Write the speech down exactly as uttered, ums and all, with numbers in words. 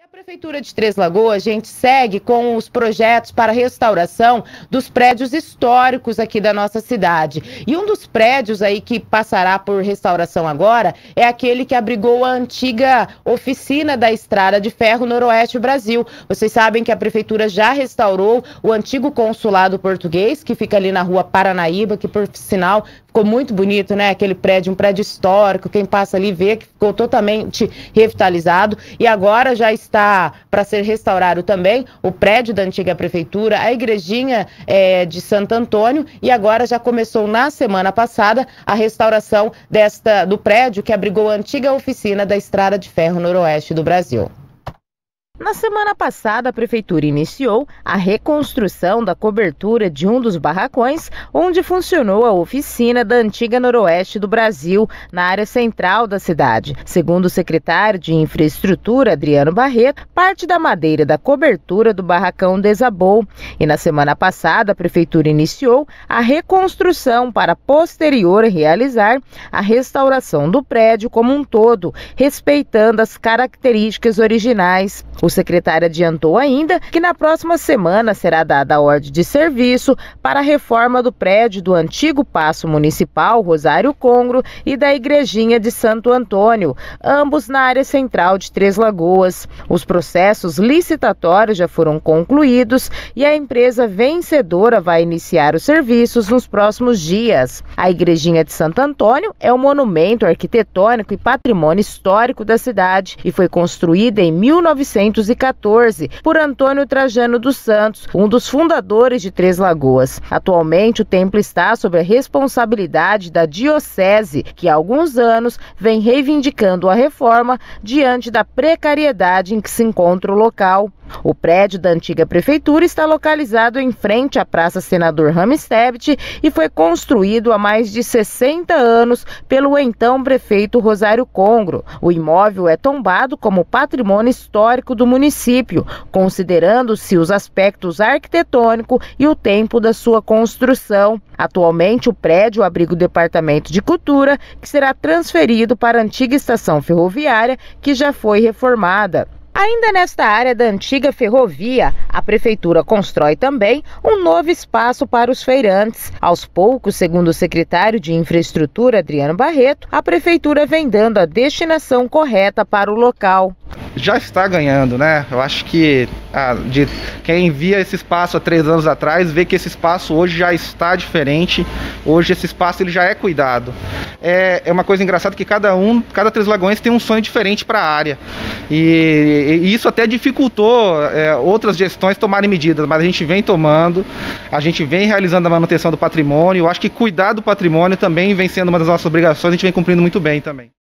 Prefeitura de Três Lagoas, a gente segue com os projetos para restauração dos prédios históricos aqui da nossa cidade. E um dos prédios aí que passará por restauração agora é aquele que abrigou a antiga oficina da Estrada de Ferro Noroeste Brasil. Vocês sabem que a Prefeitura já restaurou o antigo consulado português, que fica ali na rua Paranaíba, que por sinal ficou muito bonito, né? Aquele prédio, um prédio histórico, quem passa ali vê que ficou totalmente revitalizado. E agora já está para ser restaurado também o prédio da antiga prefeitura, a igrejinha é, de Santo Antônio, e agora já começou na semana passada a restauração desta, do prédio que abrigou a antiga oficina da Estrada de Ferro Noroeste do Brasil. Na semana passada, a Prefeitura iniciou a reconstrução da cobertura de um dos barracões onde funcionou a oficina da antiga Noroeste do Brasil, na área central da cidade. Segundo o secretário de Infraestrutura, Adriano Barreto, parte da madeira da cobertura do barracão desabou. E na semana passada, a Prefeitura iniciou a reconstrução para posterior realizar a restauração do prédio como um todo, respeitando as características originais. O secretário adiantou ainda que na próxima semana será dada a ordem de serviço para a reforma do prédio do antigo Paço Municipal Rosário Congro e da Igrejinha de Santo Antônio, ambos na área central de Três Lagoas. Os processos licitatórios já foram concluídos e a empresa vencedora vai iniciar os serviços nos próximos dias. A Igrejinha de Santo Antônio é um monumento arquitetônico e patrimônio histórico da cidade e foi construída em mil novecentos e quatorze por Antônio Trajano dos Santos, um dos fundadores de Três Lagoas. Atualmente, o templo está sob a responsabilidade da Diocese, que há alguns anos vem reivindicando a reforma diante da precariedade em que se encontra o local. O prédio da antiga prefeitura está localizado em frente à Praça Senador Ramstebet e foi construído há mais de sessenta anos pelo então prefeito Rosário Congro. O imóvel é tombado como patrimônio histórico do município, considerando-se os aspectos arquitetônico e o tempo da sua construção. Atualmente, o prédio abriga o Departamento de Cultura, que será transferido para a antiga estação ferroviária, que já foi reformada. Ainda nesta área da antiga ferrovia, a Prefeitura constrói também um novo espaço para os feirantes. Aos poucos, segundo o secretário de Infraestrutura, Adriano Barreto, a Prefeitura vem dando a destinação correta para o local. Já está ganhando, né? Eu acho que ah, de, quem via esse espaço há três anos atrás vê que esse espaço hoje já está diferente. Hoje esse espaço ele já é cuidado. É, é uma coisa engraçada que cada um, cada Três Lagoense tem um sonho diferente para a área. E, e isso até dificultou é, outras gestões tomarem medidas, mas a gente vem tomando, a gente vem realizando a manutenção do patrimônio. Eu acho que cuidar do patrimônio também vem sendo uma das nossas obrigações, a gente vem cumprindo muito bem também.